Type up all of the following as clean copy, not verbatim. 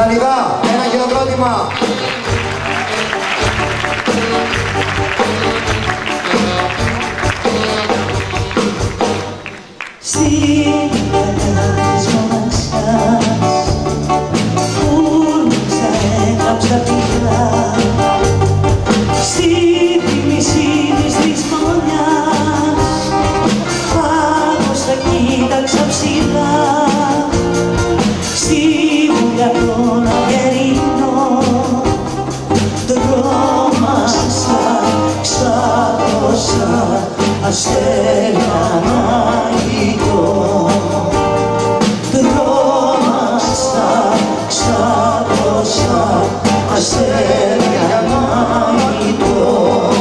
Ιδανικά, ένα χειροκρότημα. Στην καρδιά της μοναξιάς πούληξα, έγραψα πικρά στη θύμηση της χρονιάς. Πάγωσα, κοίταξα ψηλά στη βουλιά των αγερινών. Δρόμασα, ξάπλωσα, αστέρια αναγητώ. Δρόμασα, ξάπλωσα, αστέρια αναγητώ.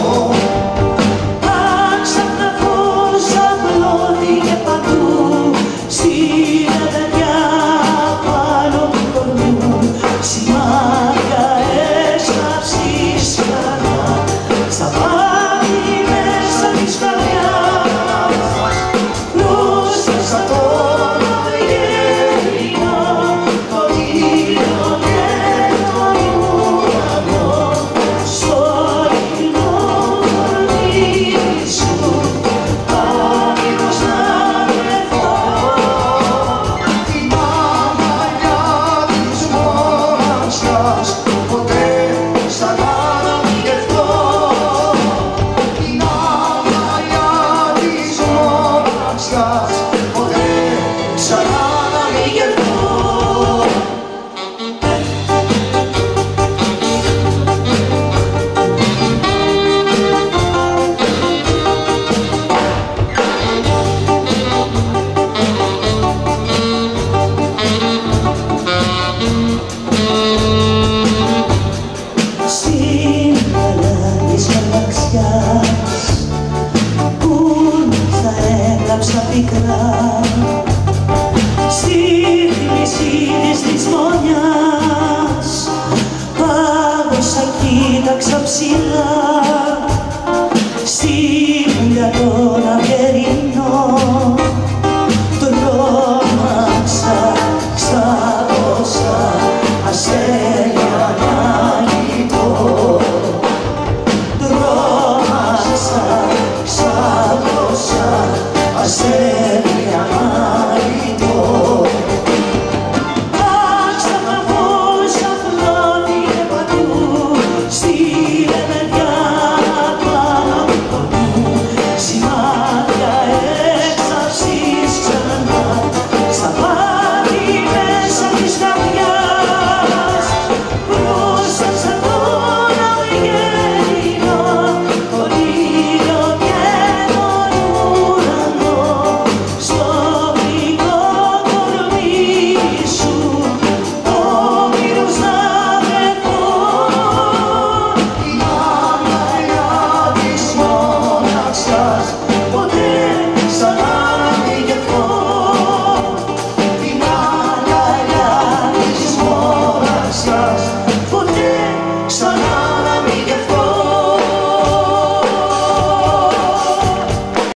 Άξαφνα φως απλώθηκε παντού στην αδεριά πάνω του κορμιού. Σημάδια έσκαψη σκαρά στα πάθη μέσα της καρδιάς. Πρόσθεσα τον αγγέλινα, το ήλιο και τον ουρανό στο ήλιο κορμί σου, άμυγος να βρεθώ. Την αμαλιά της μοναξιάς ποτέ ξανά να μην γευτώ. Την αμαλιά της μοναξιάς ποτέ ξανά να μην γευτώ. Στην καρδιά της μοναξιάς πούληξα, έγραψα πικρά στη θύμηση της χρονιάς. Πάγωσα, κοίταξα ψηλά στη βουλιά των αγερινών. Δρόμαξα, ξάπλωσα, αστέρια αναγητώ. Δρόμαξα, ξάπλωσα, αστέρια